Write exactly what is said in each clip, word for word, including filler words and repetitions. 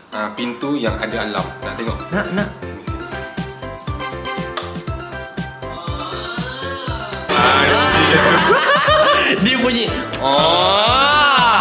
uh, pintu yang ada alam. Nak tengok? Nak, nak. Dia bunyi. Oh.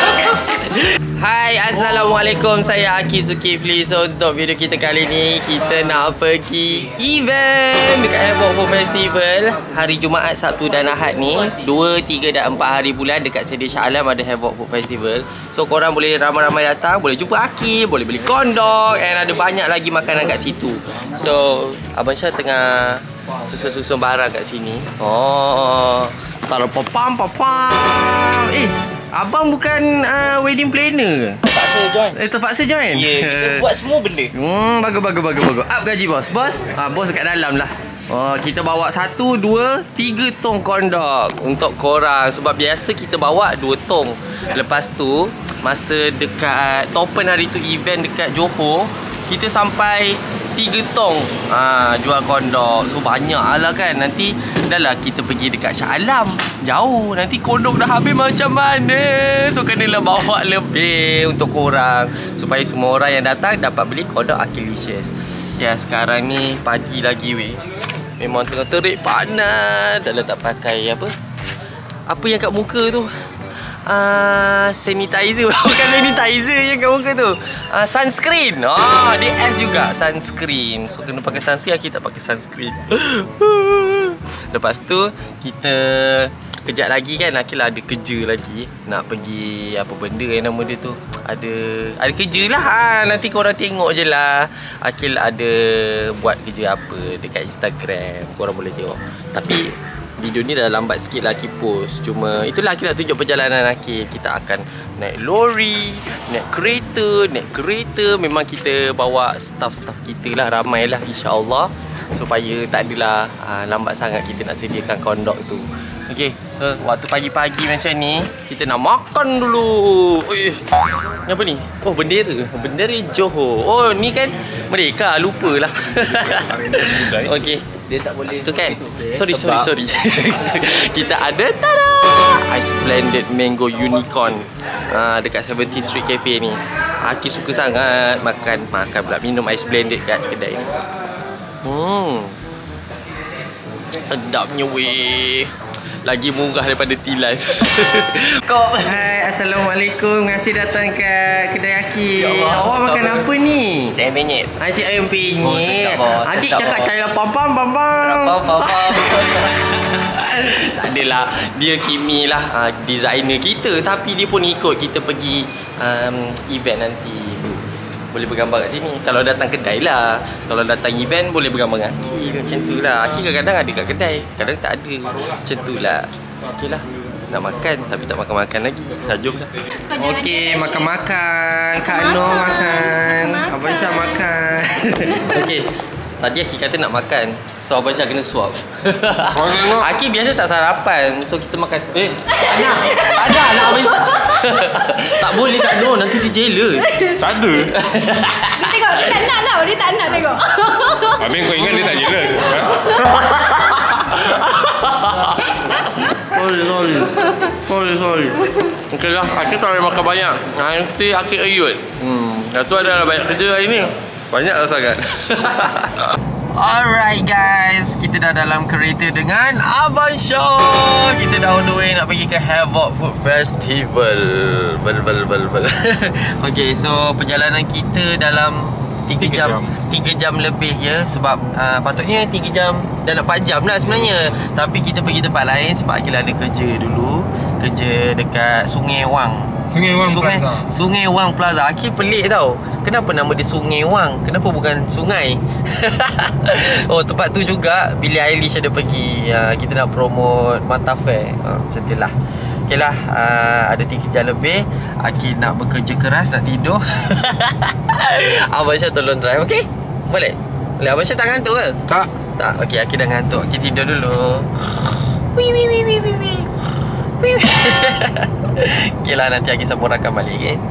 Hai, Assalamualaikum. Saya Aki Zulkifli. So untuk video kita kali ni, kita nak pergi event dekat Havoc Food Festival hari Jumaat, Sabtu dan Ahad ni, dua, tiga dan empat hari bulan dekat Sedia Shah Alam ada Havoc Food Festival. So korang boleh ramai-ramai datang, boleh jumpa Aki, boleh beli kondok, and ada banyak lagi makanan kat situ. So Abang Syah tengah susun-susun barang kat sini. Oh, taruh popam popam. Eh, abang bukan uh, wedding planner ke? Terpaksa join. Eh, terpaksa join? Ya, yeah, kita buat semua benda. Hmm, bagus, bagus, bagus, bagus. Up gaji bos. Bos? Ha, bos dekat dalam lah. Oh, kita bawa satu, dua, tiga tong kondok untuk korang. Sebab biasa kita bawa dua tong. Lepas tu, masa dekat topen hari tu event dekat Johor, kita sampai tiga tong ha, jual kondok. So banyak lah kan. Nanti dah lah kita pergi dekat Shah Alam, jauh. Nanti kondok dah habis macam mana. So kenalah bawa lebih untuk korang, supaya semua orang yang datang dapat beli kondok Akilicious. Ya, sekarang ni pagi lagi weh. Memang tengah terik panas. Dah lah tak pakai apa Apa yang kat muka tu, Uh, sanitizer. Bukan sanitizer je kat muka tu, uh, sunscreen. Oh, dia S juga, sunscreen. So kena pakai sunscreen, kita tak pakai sunscreen. Lepas tu kita kejap lagi kan, Akil ada kerja lagi. Nak pergi apa benda yang nama dia tu, Ada Ada kerja lah ha. Nanti korang tengok je lah Akil ada buat kerja apa dekat Instagram, korang boleh tengok. Tapi video ni dah lambat sikit lah Aki post. Cuma itulah Aki nak tunjuk perjalanan Aki. Kita akan naik lori, naik kereta, naik kereta. Memang kita bawa staff-staff kita lah, ramai lah insyaAllah, supaya tak adalah ha, lambat sangat kita nak sediakan kondok tu. Okay, so waktu pagi-pagi macam ni, kita nak makan dulu. Eh, ni apa ni? Oh, bendera. Bendera Johor. Oh, ni kan Merdeka, lupalah. Okay, dia tak boleh itu kan. Sorry, sorry, sorry. Kita ada tada! Ice blended mango unicorn uh, dekat seventeenth Street Cafe ni. Aki suka sangat makan makan pula minum ice blended kat kedai ni. Hmm. Sedapnya weh. Lagi murah daripada T-Life. Kok. Hai, Assalamualaikum. Terima kasih datang ke kedai Aki. Ya awak makan apa ni? Saya penyet. Nasi ayam penyet. Oh, adik cakap saya pam-pam pam-pam. Pam-pam. Tak adalah. Dia Kimi lah, uh, designer kita. Tapi dia pun ikut kita pergi um, event nanti. Boleh bergambar kat sini. Kalau datang kedai lah. Kalau datang event boleh bergambar dengan Aki. Macam tu lah. Aki kadang-kadang ada kat kedai, kadang tak ada. Macam tu lah. Okey lah. Nak makan tapi tak makan-makan lagi. Dah jom lah. Okey, makan-makan. Kak Noh makan. Abang Syah makan. Okey. Tadi Aki kata nak makan, so Abang Syah kena suap. Aki biasa tak sarapan, so kita makan. Eh, anak, ada anak Abang Syah. Tak boleh tak no, nanti dia jealous. Tak ada. Dia tengok, dia tak nak tau, dia tak nak tengok. Habis kau ingat dia tak jealous? Sorry, sorry. Sorry, sorry. Okey lah, Aki tak boleh makan banyak. Nanti Aki ayut. Hmm, dah tu ada banyak kerja hari ni. Banyak lah sangat. Alright guys, kita dah dalam kereta dengan Abang Syah. Kita dah on the way nak pergi ke Havoc Food Festival. Bel bel bel bel. Okay, so perjalanan kita dalam tiga jam, tiga jam lebih ya. Sebab uh, patutnya tiga jam dan empat jam lah sebenarnya. Tapi kita pergi tempat lain sebab kita ada kerja dulu. Kerja dekat Sungai Wang. Sungai Wang Sungai, Plaza. Sungai Wang Plaza. Aki pelik tau. Kenapa nama dia Sungai Wang? Kenapa bukan sungai? Oh, tempat tu juga Billie Eilish ada pergi. uh, Kita nak promote Mata Fair. uh, Macam tu lah. Okay lah, uh, ada tiga jam lebih. Aki nak bekerja keras, nak tidur. Abang Syah tolong drive, okay? Boleh? Boleh. Abang Syah tak ngantuk ke? Tak. Tak, okay, Aki dah ngantuk. Aki tidur dulu. Wee wee wee wee wee wee. Okay lah, nanti Aki sambung rakam balik, okay?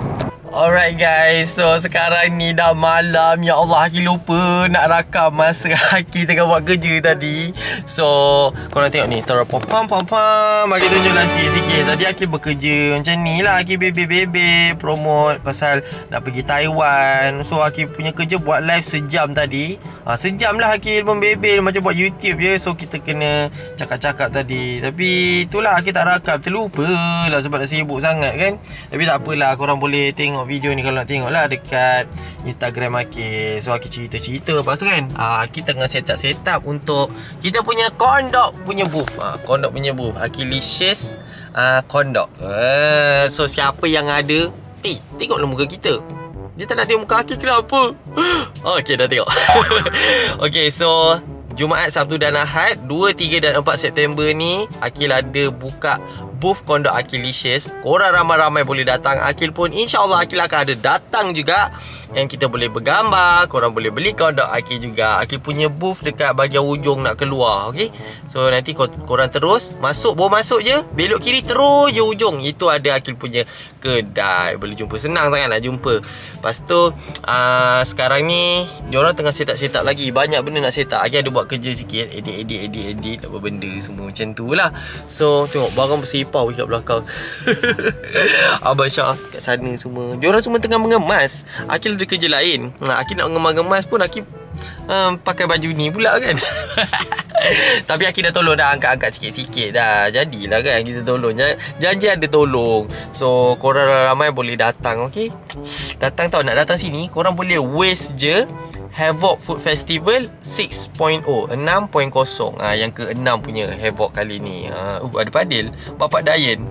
Alright guys, so sekarang ni dah malam. Ya Allah, Aki lupa nak rakam masa Aki tengah buat kerja tadi. So, korang tengok ni, terus pam pam pam pam. Aki tunjuklah sikit-sikit. Tadi Aki bekerja macam ni lah. Aki bebe-bebe promote pasal nak pergi Taiwan. So, Aki punya kerja buat live sejam tadi. ha, Sejam lah Aki membebel macam buat YouTube je. So, kita kena cakap-cakap tadi. Tapi itulah Aki tak rakam. Terlupa lah sebab dah sibuk sangat kan. Tapi tak apalah, korang boleh tengok video ni kalau nak tengok lah dekat Instagram Aki. So Aki cerita-cerita lepas tu kan, uh, Aki tengah set up set up untuk kita punya Kondok punya booth. uh, Kondok punya booth Akilicious uh, Kondok. uh, So siapa yang ada, eh tengoklah muka kita. Dia tak nak tengok muka Aki kenapa? Okay, dah tengok. Okay, so Jumaat, Sabtu dan Ahad dua, tiga dan empat September ni Akil ada buka booth Kondok Akilicious. Korang ramai-ramai boleh datang. Akil pun insyaAllah Akil akan ada datang juga. Yang kita boleh bergambar. Korang boleh beli Kondok Akil juga. Akil punya booth dekat bahagian ujung nak keluar. Okay, so nanti kor korang terus masuk, baru masuk je, belok kiri terus je ujung. Itu ada Akil punya kedai. Boleh jumpa, senang sangat nak jumpa. Lepas tu uh, sekarang ni diorang tengah set up-set up lagi. Banyak benda nak set up. Akil ada buat kerja sikit, edit edit edit edit apa benda semua macam tu lah. So tengok barang bersepau kat belakang. Abang Syah kat sana semua. Diorang semua tengah mengemas. Akil ada kerja lain. Nah, Akil nak mengemas-ngemas pun Akil um, pakai baju ni pula kan. Tapi Akil dah tolong dah, angkat-angkat sikit-sikit dah. Jadilah kan kita tolong. Janji ada tolong. So korang ramai boleh datang. Okay, datang tau, nak datang sini korang boleh waste je Havoc Food Festival enam titik kosong. ha, Yang ke enam punya Havoc kali ni. ha, uh, Ada Padil, Bapak Dayan.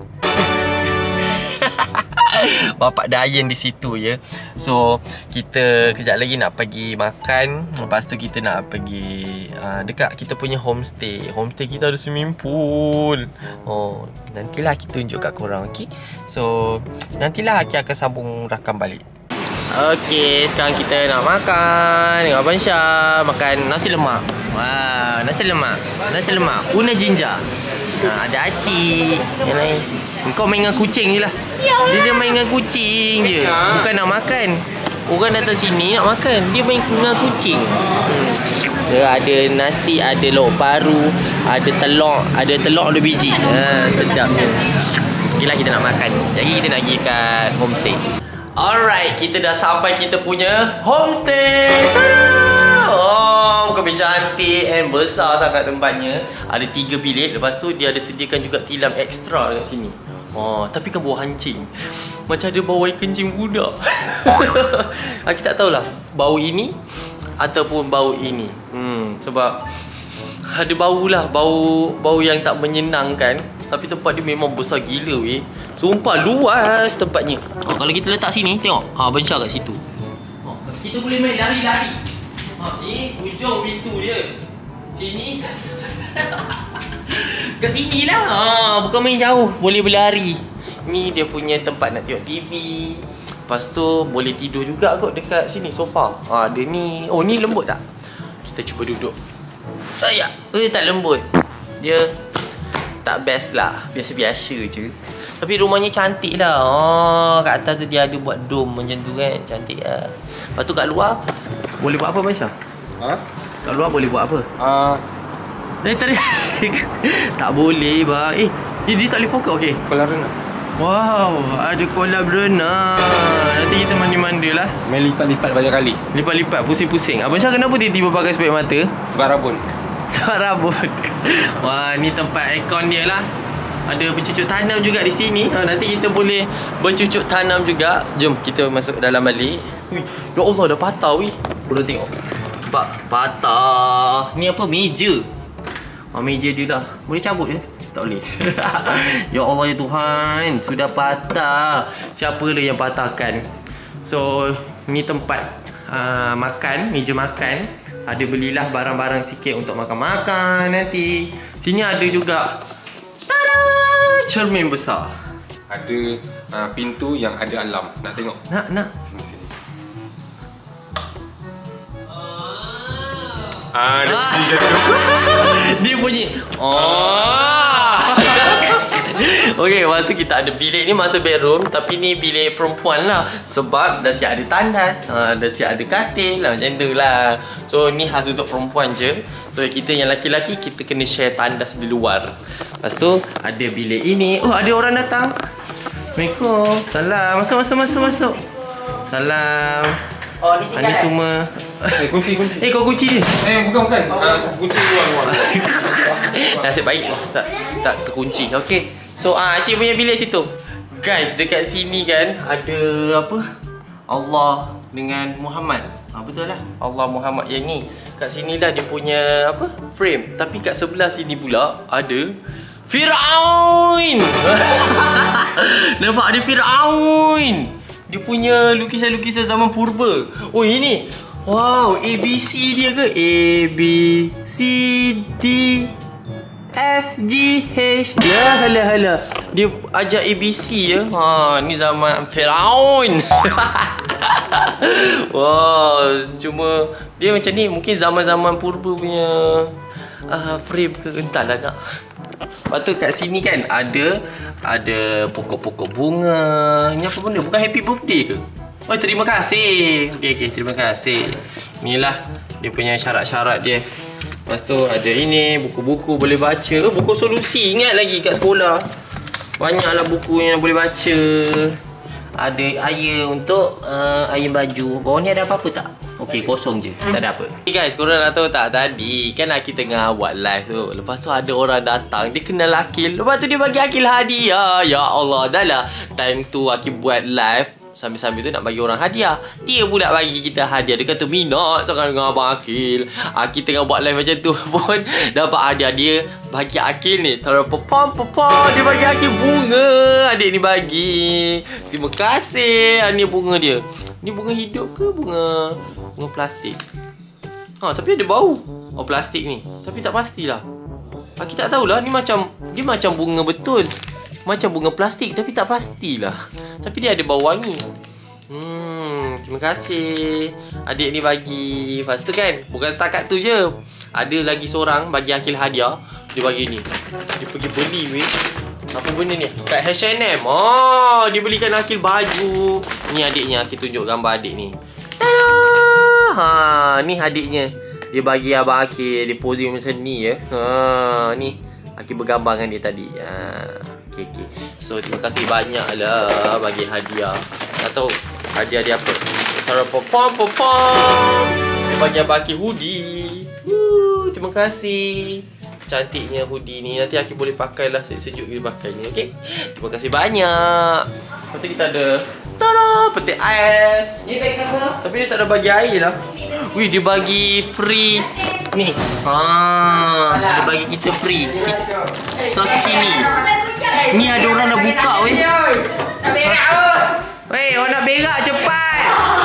Bapak Dayan di situ ya. So kita kejap lagi nak pergi makan. Lepas tu kita nak pergi uh, dekat kita punya homestay. Homestay kita ada swimming pool. Oh, nantilah kita tunjuk kat korang. Okay, so nantilah Aki akan sambung rakam balik. Okey, sekarang kita nak makan dengan Abang Syah. Makan nasi lemak. Wah, nasi lemak. Nasi lemak Una ginger. Ha, ada aci. Yang lain. Kau main dengan kucing je lah. Dia, dia main dengan kucing je. Bukan nak makan. Orang datang sini nak makan. Dia main dengan kucing. hmm. Dia ada nasi, ada lauk paru, ada telur, ada telur ada biji. Ha, sedapnya. Okeylah, kita nak makan. Jadi kita nak pergi kat homestay. Alright, kita dah sampai kita punya homestay. Oh, muka bilik cantik and besar sangat tempatnya. Ada tiga bilik. Lepas tu dia ada sediakan juga tilam ekstra dekat sini. Oh, tapi kan bau hancing. Macam ada bau air kencing budak. Aku tak tahulah bau ini ataupun bau ini. Hmm, sebab ada bau lah, bau bau yang tak menyenangkan. Tapi tempat dia memang besar gila weh. Sumpah luas tempatnya. Oh, kalau kita letak sini, tengok. Ha, Abang Syah kat situ. Oh, kita boleh main lari-lari. Ha, ni hujung pintu dia. Sini. Kat sini lah. Ha, bukan main jauh. Boleh berlari. Ni dia punya tempat nak tengok T V. Lepas tu boleh tidur juga kot dekat sini sofa. Ha, dia ni. Oh, ni lembut tak? Kita cuba duduk. Ayah. Eh, tak lembut. Dia tak best lah. Biasa-biasa je. Tapi rumahnya cantik lah. Oh, kat atas tu dia ada buat dome macam tu kan. Cantik lah. Lepas tu kat luar boleh buat apa Masya? Ha? Kat luar boleh buat apa? Ah, Eh tadi tak boleh bah. Eh, dia, dia tak boleh fokus. Okey. kolam renang. Wow, ada kolam renang. Nanti kita mandi-mandi lah. Main lipat-lipat banyak kali. Lipat-lipat, pusing-pusing. Abang Syah kenapa tiba-tiba pakai spek mata? Sebab rabun. Sebab rabun. Wah, ni tempat aircon dia lah. Ada bercucuk tanam juga di sini. Ha, nanti kita boleh bercucuk tanam juga. Jom kita masuk dalam balik. Ui, ya Allah dah patah weh. Korang tengok. Nampak? Patah. Ni apa? Meja. Ha, meja dia dah. Boleh cabut je? Tak boleh. Ya Allah ya Tuhan. Sudah patah. Siapa lah yang patahkan? So, ni tempat uh, makan. Meja makan. Ada belilah barang-barang sikit untuk makan-makan nanti. Sini ada juga cermin besar. Ada uh, pintu yang ada alam. Nak tengok? Nak, nak. Sini, sini. Ah, dia bunyi macam tu. Dia bunyi. Oh. Okey, lepas tu kita ada bilik ni master bedroom. Tapi ni bilik perempuan lah. Sebab dah siap ada tandas, ha, dah siap ada katil lah, macam tu lah. So ni khas untuk perempuan je. So kita yang laki-laki, kita kena share tandas di luar. Lepas tu ada bilik ini. Oh, ada orang datang. Assalamualaikum. Salam. Masuk, masuk, masuk, masuk. Salam. Oh, ni tinggal. Ini semua. Eh, kunci, kunci. Eh, kau kunci dia. Eh, bukan, bukan. Uh, kunci luar, luar. Nasib baik tak tak terkunci. Okey. So ah cik punya bilik situ. Guys, dekat sini kan ada apa? Allah dengan Muhammad. Ah betul lah. Allah Muhammad yang ni. Kat sini lah dia punya apa? Frame. Tapi kat sebelah sini pula ada Firaun. Nampak ada Firaun. Dia punya lukisan-lukisan zaman purba. Oh ini. Wow, A B C dia ke? A B C D F G H. Ya, hala hala. Dia ajak A B C ya. Ha, ni zaman Firaun. Wow, cuma dia macam ni mungkin zaman-zaman purba punya uh, frame ke, entahlah nak. Lepas tu kat sini kan ada ada pokok-pokok bunga. Ni apa benda? Bukan happy birthday ke? Oh, terima kasih. Okey okey, terima kasih. Inilah dia punya syarat-syarat dia. Lepas tu ada ini, buku-buku boleh baca. Oh, buku solusi ingat lagi kat sekolah. Banyaklah buku yang boleh baca. Ada air untuk uh, air baju. Bawah ni ada apa-apa tak? Okey, kosong je. Tak ada apa. Okay guys, korang nak tahu tak? Tadi kan Akil tengah buat live tu. Lepas tu ada orang datang. Dia kenal Akil. Lepas tu dia bagi Akil hadiah. Ya Allah, dah lah. Time tu Akil buat live. Sambil-sambil tu nak bagi orang hadiah. Dia pula bagi kita hadiah. Dia kata minat sangat dengan Abang Akil. Akil tengah buat live macam tu pun dapat hadiah. Dia bagi Akil ni taruh popom popom. Dia bagi Akil bunga. Adik ni bagi. Terima kasih. Ni bunga dia. Ni bunga hidup ke bunga bunga plastik? Ha, tapi ada bau. Oh, plastik ni. Tapi tak pastilah. Akil tak tahulah. Ni macam dia macam bunga betul. Macam bunga plastik tapi tak pastilah. Tapi dia ada bau wangi. Hmm, terima kasih. Adik ni bagi. Lepas tu kan, bukan setakat tu je. Ada lagi seorang bagi Akil hadiah. Dia bagi ni. Dia pergi beli weh. Apa benda ni? Kat H and M. Oh, dia belikan Akil baju. Ni adiknya, Akil tunjuk gambar adik ni. Tada! Ha, ni adiknya. Dia bagi abang Akil. Dia posing macam ni ya. Ha, ni. Akil bergambar dengan dia tadi. Ha. Okay, okay. So terima kasih banyak lah bagi hadiah. Tak tahu hadiah dia apa. Taruh popom popom. Dia bagi abang Akil hoodie. Woo, terima kasih. Cantiknya hoodie ni. Nanti Akil boleh pakai lah. Sejuk dia pakai ni. Okay. Terima kasih banyak. Lepas tu kita ada tada, peti ais. Ni beg siapa? Tapi dia tak ada bagi air lah. Wih, dia bagi free ni. Ha, dia bagi kita free sos cili. Ni ada orang dah buka weh. Weh, orang nak berak cepat.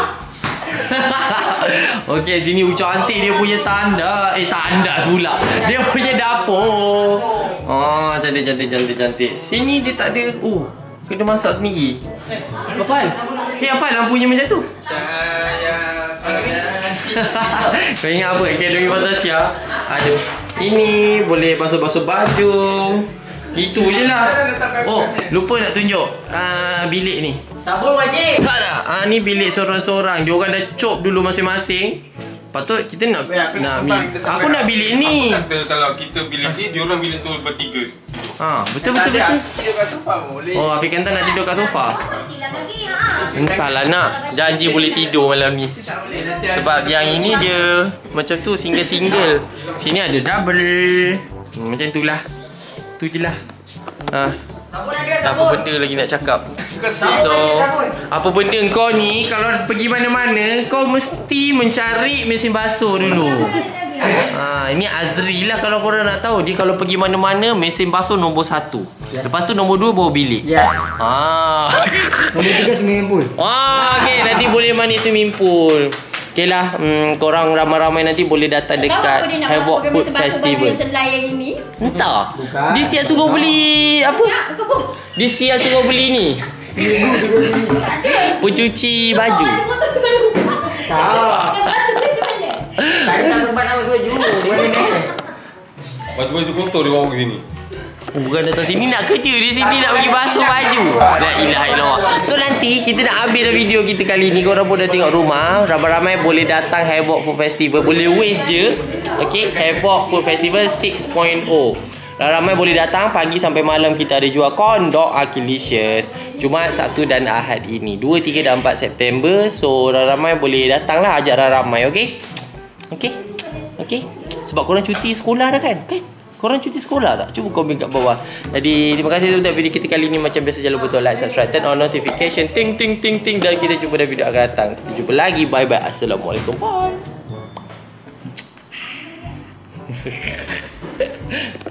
Okey, sini cantik dia punya tanda. Eh, tanda pula. Dia punya dapur. Oh, cantik cantik cantik cantik. Sini dia tak ada. Oh, kena masak sendiri. Apa? Eh, apa lampunya macam tu? Saya Kau ingat apa? Akademi Fantasia ada. Ini boleh basuh-basuh baju. Itu je lah. Oh, lupa nak tunjuk uh, bilik ni. Sabun wajib. Tak tak. Ah, ni bilik seorang-seorang. Dia orang dah cop dulu masing-masing. Patut kita nak nak bilik. Aku nak bilik ni. Aku kata kalau kita bilik ni, diorang bilik tu bertiga. Ha, betul betul betul. tidur kat sofa pun boleh. Oh, Afiq kata nak tidur kat sofa. Entahlah nak. Janji boleh tidur malam ni. Sebab yang ini dia macam tu single-single. Sini ada double. Hmm, macam tu lah. Tu je lah. Ha. Apa benda lagi nak cakap? So, apa benda kau ni kalau pergi mana-mana kau mesti mencari mesin basuh dulu. Ha, ini Azri lah kalau korang nak tahu. Dia kalau pergi mana-mana mesin basuh nombor satu. Yes. Lepas tu nombor dua bawa bilik. Yes. Ha. Nombor tiga swimming pool. Wah, okey, nanti boleh mandi swimming pool. Okey lah, hmm, korang ramai-ramai nanti boleh datang dekat Havoc Food Festival. Entah. Dia siap suruh beli apa? Dia siap suruh beli ni. Pencuci baju. Tak. Tak ada tak sempat nak basuh baju. Baju-baju kotor dia bawa ke sini. Bukan datang sini nak kerja di sini, nak pergi basuh baju. La ilaha illallah. So nanti kita nak habis dah video kita kali ni. Korang pun dah tengok rumah. Ramai-ramai boleh datang Havoc Food Festival. Boleh waste je. Okay, Havoc Food Festival six point oh. Ramai boleh datang. Pagi sampai malam kita ada jual kondok Akilicious. Jumaat, Sabtu dan Ahad ini, dua, tiga dan empat September. So ramai boleh datang lah. Ajak ramai. Okay, okay, okay. Sebab korang cuti sekolah dah kan? Kan? Korang cuti sekolah tak? Cuba komen kat bawah. Jadi terima kasih untuk video kita kali ni. Macam biasa jangan lupa untuk like, subscribe, turn on notification, ting ting ting ting. Dan kita jumpa dalam video akan datang. Kita jumpa lagi. Bye bye. Assalamualaikum. Bye.